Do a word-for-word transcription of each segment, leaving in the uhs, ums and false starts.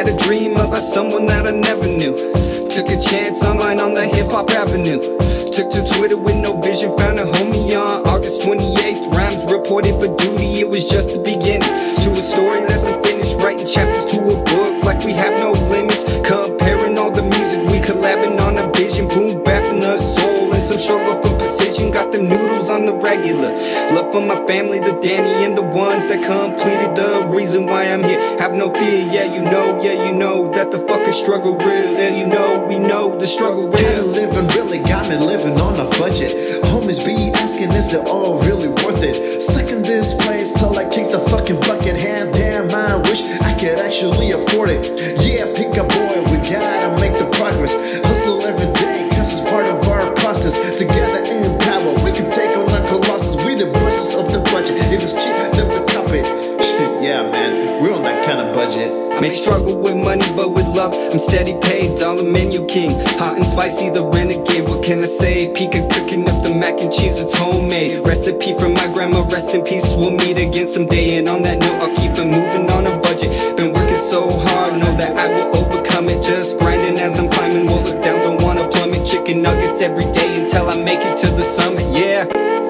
a dream about someone that I never knew. Took a chance online on the hip-hop avenue. Took to Twitter with no vision, found a homie on August twenty-eighth. Rhymes reported for duty, it was just the beginning to a story that's unfinished. Writing chapters to a book like we have no limits. Comparing all the music, we collabing on a vision. Boom, bapping the soul and some struggle for precision. Got them noodles on the regular. Love for my family, the Danny and the ones that completed the reason why I'm here. Have no fear, yeah you know, yeah you know that the fucking struggle real. Yeah you know, we know the struggle real. Kinda living really got me living on a budget. Homies be asking, is it all really worth it? Stuck in this place till I kick the fucking bucket. Hand damn, I wish I could actually afford it. Yeah, pick up boy, we gotta make the progress. Hustle every day, cause it's part of our process. Together in power, we can take on our colossus. We the bosses of the budget. If it's cheap, then we cop it. Yeah man, we're on that kind of budget. I may struggle with money, but with love, I'm steady paid. Dollar menu king, hot and spicy, the renegade. What can I say? Pika cooking up the mac and cheese, it's homemade. Recipe from my grandma, rest in peace. We'll meet again someday. And on that note, I'll keep it moving on a budget. Been working so hard, know that I will overcome it. Just grinding as I'm climbing, won't look down, don't wanna plummet. Chicken nuggets every day until I make it to the summit. Yeah,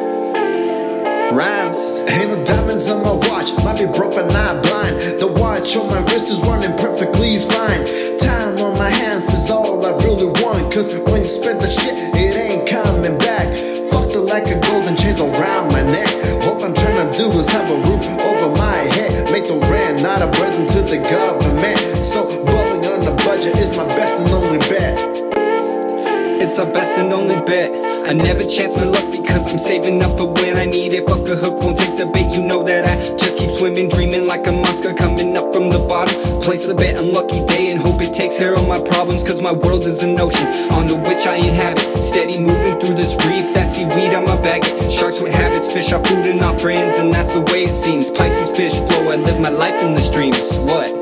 rhymes. Ain't no diamonds on my watch, might be broke but not blind. The watch on my wrist is running perfectly fine. Time on my hands is all I really want, cause when you spend the shit, it ain't coming back. Fucked it like a golden chains around my neck. What I'm trying to do is have a roof over my head. Make the rent, not a burden to the government. So balling on the budget is my best and only bet. It's our best and only bet. I never chance my luck because I'm saving up for when I need it. Fuck a hook, won't take the bait. You know that I just keep swimming, dreaming like a monster coming up from the bottom. Place a bet, unlucky day, and hope it takes care of my problems. Cause my world is an ocean on the which I inhabit. Steady moving through this reef, that seaweed on my back. Sharks with habits, fish our food and our friends, and that's the way it seems. Pisces fish flow, I live my life in the streams. What?